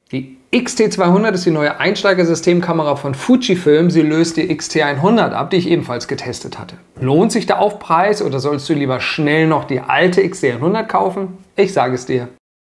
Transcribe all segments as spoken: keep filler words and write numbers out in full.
Die X T zweihundert ist die neue Einsteigersystemkamera von Fujifilm. Sie löst die X T hundert ab, die ich ebenfalls getestet hatte. Lohnt sich der Aufpreis oder sollst du lieber schnell noch die alte X T hundert kaufen? Ich sage es dir.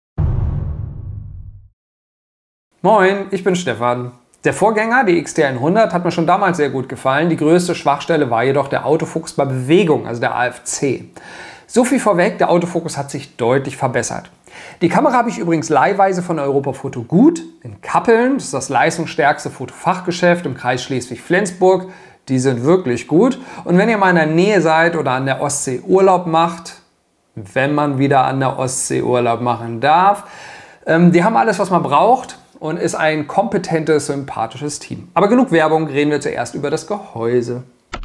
Moin, ich bin Stefan. Der Vorgänger, die X T hundert, hat mir schon damals sehr gut gefallen. Die größte Schwachstelle war jedoch der Autofokus bei Bewegung, also der A F C. So viel vorweg, der Autofokus hat sich deutlich verbessert. Die Kamera habe ich übrigens leihweise von Europafoto Gut in Kappeln. Das ist das leistungsstärkste Fotofachgeschäft im Kreis Schleswig-Flensburg. Die sind wirklich gut. Und wenn ihr mal in der Nähe seid oder an der Ostsee Urlaub macht, wenn man wieder an der Ostsee Urlaub machen darf, ähm, die haben alles, was man braucht und ist ein kompetentes, sympathisches Team. Aber genug Werbung, reden wir zuerst über das Gehäuse.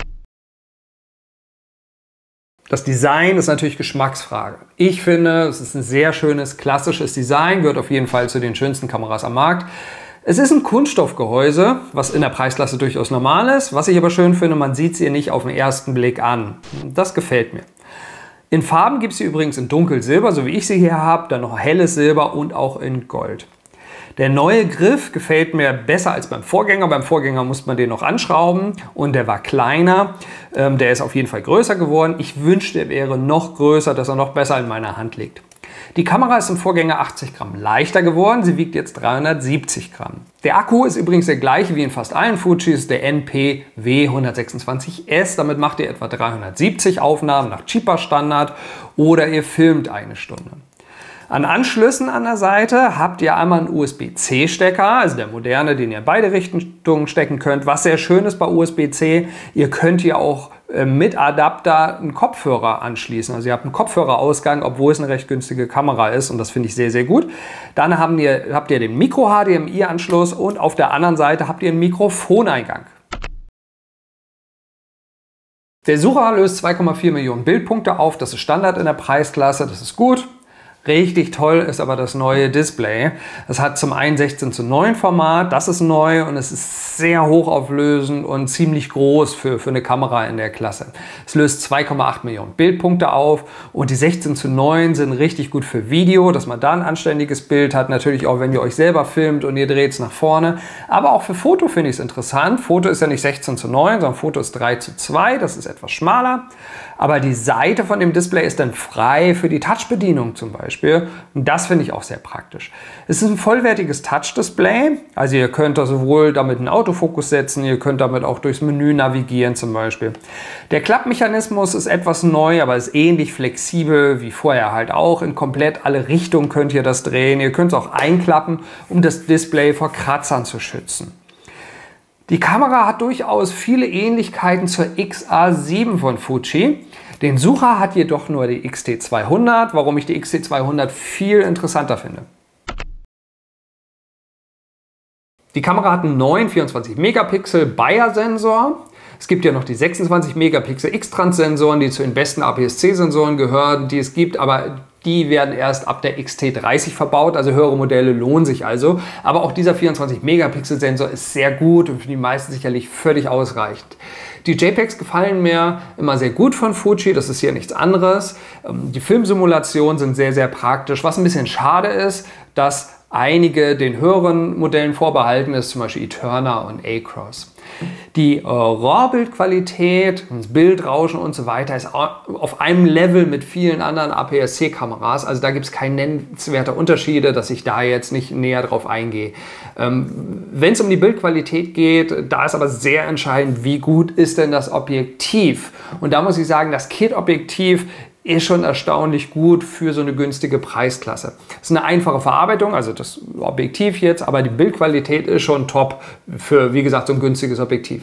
Das Design ist natürlich Geschmacksfrage. Ich finde, es ist ein sehr schönes, klassisches Design, gehört auf jeden Fall zu den schönsten Kameras am Markt. Es ist ein Kunststoffgehäuse, was in der Preisklasse durchaus normal ist. Was ich aber schön finde, man sieht sie nicht auf den ersten Blick an. Das gefällt mir. In Farben gibt es sie übrigens in Dunkelsilber, so wie ich sie hier habe, dann noch helles Silber und auch in Gold. Der neue Griff gefällt mir besser als beim Vorgänger. Beim Vorgänger musste man den noch anschrauben und der war kleiner. Ähm, der ist auf jeden Fall größer geworden. Ich wünschte, er wäre noch größer, dass er noch besser in meiner Hand liegt. Die Kamera ist im Vorgänger achtzig Gramm leichter geworden. Sie wiegt jetzt dreihundertsiebzig Gramm. Der Akku ist übrigens der gleiche wie in fast allen Fujis, der N P W hundertsechsundzwanzig S. Damit macht ihr etwa dreihundertsiebzig Aufnahmen nach Chipa Standard oder ihr filmt eine Stunde. An Anschlüssen an der Seite habt ihr einmal einen U S B C Stecker, also der moderne, den ihr in beide Richtungen stecken könnt. Was sehr schön ist bei U S B C, ihr könnt hier auch mit Adapter einen Kopfhörer anschließen. Also ihr habt einen Kopfhörerausgang, obwohl es eine recht günstige Kamera ist und das finde ich sehr, sehr gut. Dann habt ihr, habt ihr den Micro-H D M I-Anschluss und auf der anderen Seite habt ihr einen Mikrofoneingang. Der Sucher löst zwei Komma vier Millionen Bildpunkte auf, das ist Standard in der Preisklasse, das ist gut. Richtig toll ist aber das neue Display. Es hat zum einen sechzehn zu neun Format, das ist neu und es ist sehr hochauflösend und ziemlich groß für, für eine Kamera in der Klasse. Es löst zwei Komma acht Millionen Bildpunkte auf und die sechzehn zu neun sind richtig gut für Video, dass man da ein anständiges Bild hat. Natürlich auch, wenn ihr euch selber filmt und ihr dreht es nach vorne. Aber auch für Foto finde ich es interessant. Foto ist ja nicht sechzehn zu neun, sondern Foto ist drei zu zwei, das ist etwas schmaler. Aber die Seite von dem Display ist dann frei für die Touch-Bedienung zum Beispiel. Und das finde ich auch sehr praktisch. Es ist ein vollwertiges Touch-Display. Also ihr könnt da sowohl damit einen Autofokus setzen, ihr könnt damit auch durchs Menü navigieren zum Beispiel. Der Klappmechanismus ist etwas neu, aber ist ähnlich flexibel wie vorher halt auch. In komplett alle Richtungen könnt ihr das drehen. Ihr könnt es auch einklappen, um das Display vor Kratzern zu schützen. Die Kamera hat durchaus viele Ähnlichkeiten zur X A sieben von Fuji. Den Sucher hat jedoch nur die X T zweihundert, warum ich die X T zweihundert viel interessanter finde. Die Kamera hat einen neuen vierundzwanzig Megapixel Bayer-Sensor. Es gibt ja noch die sechsundzwanzig Megapixel X-Trans-Sensoren, die zu den besten A P S C-Sensoren gehören, die es gibt, aber die werden erst ab der X T dreißig verbaut, also höhere Modelle lohnen sich also. Aber auch dieser vierundzwanzig Megapixel Sensor ist sehr gut und für die meisten sicherlich völlig ausreichend. Die JPEGs gefallen mir immer sehr gut von Fuji, das ist hier nichts anderes. Die Filmsimulationen sind sehr, sehr praktisch. Was ein bisschen schade ist, dass einige den höheren Modellen vorbehalten ist, zum Beispiel Eterna und Acros. Die äh, RAW-Bildqualität, das Bildrauschen und so weiter ist auf einem Level mit vielen anderen A P S C-Kameras. Also da gibt es keine nennenswerten Unterschiede, dass ich da jetzt nicht näher drauf eingehe. Ähm, Wenn es um die Bildqualität geht, da ist aber sehr entscheidend, wie gut ist denn das Objektiv. Und da muss ich sagen, das Kit-Objektiv ist schon erstaunlich gut für so eine günstige Preisklasse. Es ist eine einfache Verarbeitung, also das Objektiv jetzt, aber die Bildqualität ist schon top für, wie gesagt, so ein günstiges Objektiv.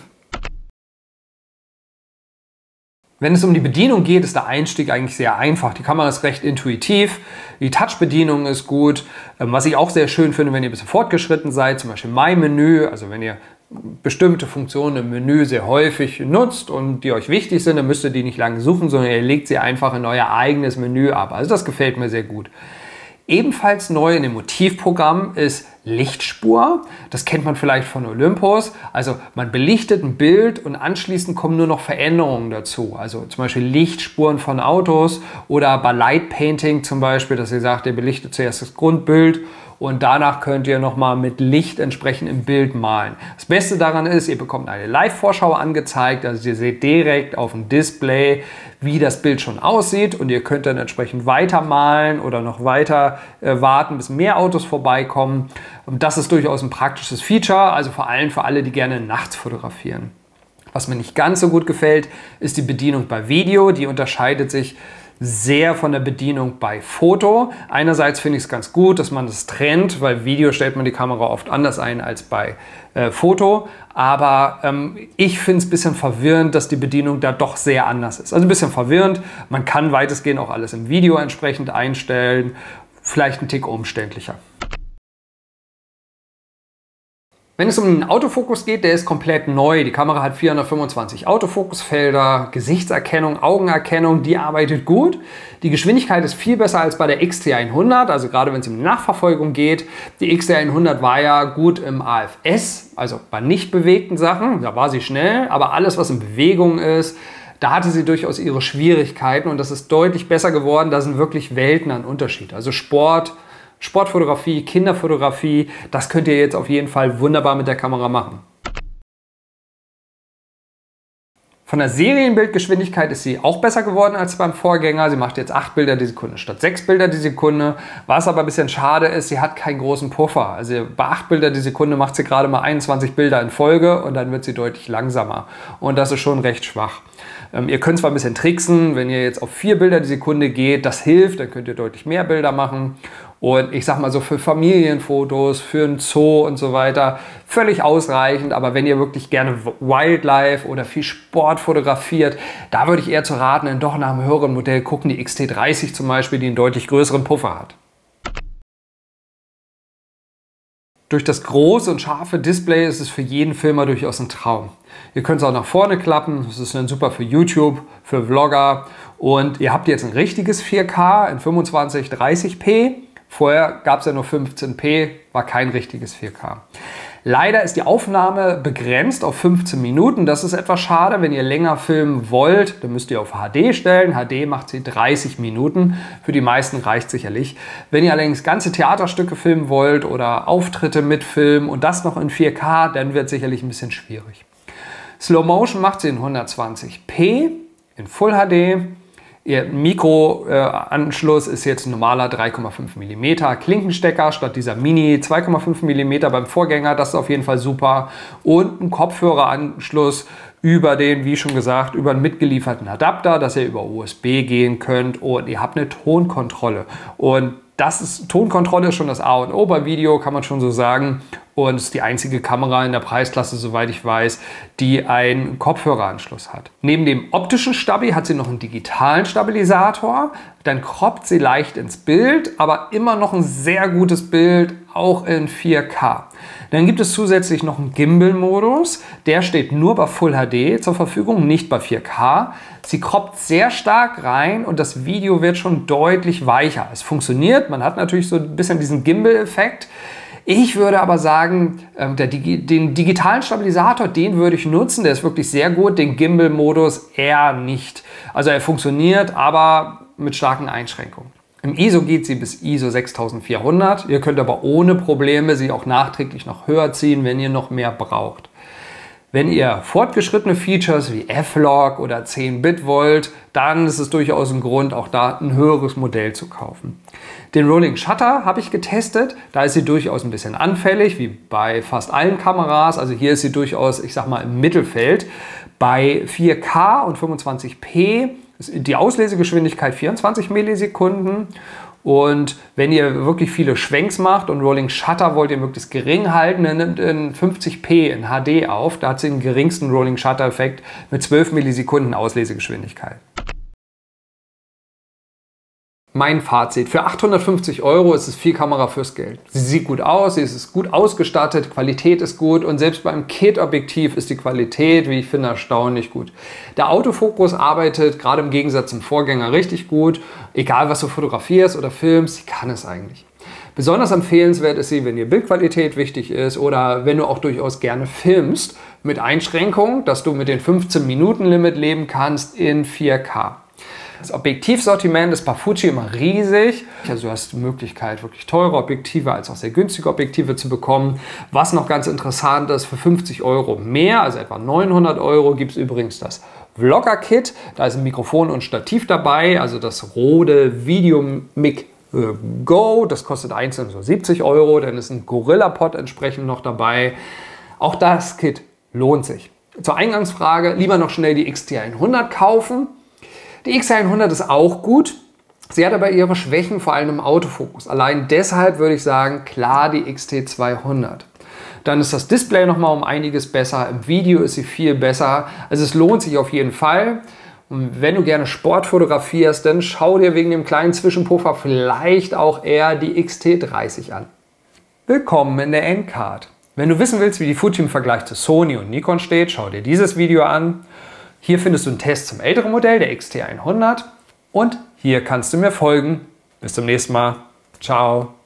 Wenn es um die Bedienung geht, ist der Einstieg eigentlich sehr einfach. Die Kamera ist recht intuitiv, die Touch-Bedienung ist gut. Was ich auch sehr schön finde, wenn ihr ein bisschen fortgeschritten seid, zum Beispiel mein Menü, also wenn ihr bestimmte Funktionen im Menü sehr häufig nutzt und die euch wichtig sind, dann müsst ihr die nicht lange suchen, sondern ihr legt sie einfach in euer eigenes Menü ab. Also das gefällt mir sehr gut. Ebenfalls neu in dem Motivprogramm ist Lichtspur. Das kennt man vielleicht von Olympus. Also man belichtet ein Bild und anschließend kommen nur noch Veränderungen dazu. Also zum Beispiel Lichtspuren von Autos oder bei Light Painting zum Beispiel, dass ihr sagt, ihr belichtet zuerst das Grundbild und danach könnt ihr nochmal mit Licht entsprechend im Bild malen. Das Beste daran ist, ihr bekommt eine Live-Vorschau angezeigt, also ihr seht direkt auf dem Display, wie das Bild schon aussieht und ihr könnt dann entsprechend weiter malen oder noch weiter äh, warten, bis mehr Autos vorbeikommen. Und das ist durchaus ein praktisches Feature, also vor allem für alle, die gerne nachts fotografieren. Was mir nicht ganz so gut gefällt, ist die Bedienung bei Video. Die unterscheidet sich sehr von der Bedienung bei Foto. Einerseits finde ich es ganz gut, dass man das trennt, weil Video stellt man die Kamera oft anders ein als bei äh, Foto. Aber ähm, ich finde es ein bisschen verwirrend, dass die Bedienung da doch sehr anders ist. Also ein bisschen verwirrend. Man kann weitestgehend auch alles im Video entsprechend einstellen. Vielleicht ein Tick umständlicher. Wenn es um den Autofokus geht, der ist komplett neu. Die Kamera hat vierhundertfünfundzwanzig Autofokusfelder, Gesichtserkennung, Augenerkennung, die arbeitet gut. Die Geschwindigkeit ist viel besser als bei der X T hundert, also gerade wenn es um die Nachverfolgung geht. Die X T hundert war ja gut im A F S, also bei nicht bewegten Sachen, da war sie schnell, aber alles, was in Bewegung ist, da hatte sie durchaus ihre Schwierigkeiten und das ist deutlich besser geworden. Da sind wirklich Welten an Unterschied. Also Sport, Sportfotografie, Kinderfotografie, das könnt ihr jetzt auf jeden Fall wunderbar mit der Kamera machen. Von der Serienbildgeschwindigkeit ist sie auch besser geworden als beim Vorgänger. Sie macht jetzt acht Bilder die Sekunde statt sechs Bilder die Sekunde. Was aber ein bisschen schade ist, sie hat keinen großen Puffer. Also bei acht Bilder die Sekunde macht sie gerade mal einundzwanzig Bilder in Folge und dann wird sie deutlich langsamer. Und das ist schon recht schwach. Ähm, ihr könnt zwar ein bisschen tricksen, wenn ihr jetzt auf vier Bilder die Sekunde geht, das hilft, dann könnt ihr deutlich mehr Bilder machen. Und ich sag mal so für Familienfotos, für ein Zoo und so weiter, völlig ausreichend. Aber wenn ihr wirklich gerne Wildlife oder viel Sport fotografiert, da würde ich eher zu raten, dann doch nach einem höheren Modell gucken, die X T dreißig zum Beispiel, die einen deutlich größeren Puffer hat. Durch das große und scharfe Display ist es für jeden Filmer durchaus ein Traum. Ihr könnt es auch nach vorne klappen, das ist dann super für YouTube, für Vlogger. Und ihr habt jetzt ein richtiges vier K in fünfundzwanzig dreißig p. Vorher gab es ja nur fünfzehn p, war kein richtiges vier K. Leider ist die Aufnahme begrenzt auf fünfzehn Minuten. Das ist etwas schade. Wenn ihr länger filmen wollt, dann müsst ihr auf H D stellen. H D macht sie dreißig Minuten. Für die meisten reicht sicherlich. Wenn ihr allerdings ganze Theaterstücke filmen wollt oder Auftritte mitfilmen und das noch in vier K, dann wird es sicherlich ein bisschen schwierig. Slow Motion macht sie in hundertzwanzig p, in Full H D. Ihr Mikroanschluss äh, ist jetzt ein normaler drei Komma fünf Millimeter Klinkenstecker statt dieser Mini zwei Komma fünf Millimeter beim Vorgänger. Das ist auf jeden Fall super. Und ein Kopfhöreranschluss über den, wie schon gesagt, über einen mitgelieferten Adapter, dass ihr über U S B gehen könnt. Und ihr habt eine Tonkontrolle. Und das ist, Tonkontrolle ist schon das A und O bei Video, kann man schon so sagen. Und es ist die einzige Kamera in der Preisklasse, soweit ich weiß, die einen Kopfhöreranschluss hat. Neben dem optischen Stabi hat sie noch einen digitalen Stabilisator. Dann croppt sie leicht ins Bild, aber immer noch ein sehr gutes Bild, auch in vier K. Dann gibt es zusätzlich noch einen Gimbal-Modus. Der steht nur bei Full H D zur Verfügung, nicht bei vier K. Sie croppt sehr stark rein und das Video wird schon deutlich weicher. Es funktioniert, man hat natürlich so ein bisschen diesen Gimbal-Effekt. Ich würde aber sagen, der, den digitalen Stabilisator, den würde ich nutzen. Der ist wirklich sehr gut, den Gimbal-Modus eher nicht. Also er funktioniert, aber mit starken Einschränkungen. Im I S O geht sie bis I S O sechstausendvierhundert. Ihr könnt aber ohne Probleme sie auch nachträglich noch höher ziehen, wenn ihr noch mehr braucht. Wenn ihr fortgeschrittene Features wie F-Log oder zehn Bit wollt, dann ist es durchaus ein Grund, auch da ein höheres Modell zu kaufen. Den Rolling Shutter habe ich getestet. Da ist sie durchaus ein bisschen anfällig, wie bei fast allen Kameras. Also hier ist sie durchaus, ich sag mal, im Mittelfeld. Bei vier K und fünfundzwanzig p ist die Auslesegeschwindigkeit vierundzwanzig Millisekunden. Und wenn ihr wirklich viele Schwenks macht und Rolling Shutter wollt ihr möglichst gering halten, dann nimmt in fünfzig p in H D auf. Da hat sie den geringsten Rolling Shutter Effekt mit zwölf Millisekunden Auslesegeschwindigkeit. Mein Fazit: Für achthundertfünfzig Euro ist es viel Kamera fürs Geld. Sie sieht gut aus, sie ist gut ausgestattet, Qualität ist gut und selbst beim Kit-Objektiv ist die Qualität, wie ich finde, erstaunlich gut. Der Autofokus arbeitet gerade im Gegensatz zum Vorgänger richtig gut. Egal was du fotografierst oder filmst, sie kann es eigentlich. Besonders empfehlenswert ist sie, wenn dir Bildqualität wichtig ist oder wenn du auch durchaus gerne filmst, mit Einschränkung, dass du mit den fünfzehn Minuten Limit leben kannst in vier K. Das Objektivsortiment ist bei Fuji immer riesig. Also du hast die Möglichkeit, wirklich teure Objektive als auch sehr günstige Objektive zu bekommen. Was noch ganz interessant ist, für fünfzig Euro mehr, also etwa neunhundert Euro, gibt es übrigens das Vlogger-Kit. Da ist ein Mikrofon und Stativ dabei, also das Rode VideoMic Go. Das kostet einzeln so siebzig Euro. Dann ist ein Gorilla-Pod entsprechend noch dabei. Auch das Kit lohnt sich. Zur Eingangsfrage, lieber noch schnell die X T hundert kaufen. Die X T hundert ist auch gut. Sie hat aber ihre Schwächen, vor allem im Autofokus. Allein deshalb würde ich sagen, klar die X T zweihundert. Dann ist das Display noch mal um einiges besser. Im Video ist sie viel besser. Also es lohnt sich auf jeden Fall. Und wenn du gerne Sport fotografierst, dann schau dir wegen dem kleinen Zwischenpuffer vielleicht auch eher die X T dreißig an. Willkommen in der Endcard. Wenn du wissen willst, wie die Fuji im Vergleich zu Sony und Nikon steht, schau dir dieses Video an. Hier findest du einen Test zum älteren Modell, der X T hundert. Und hier kannst du mir folgen. Bis zum nächsten Mal. Ciao.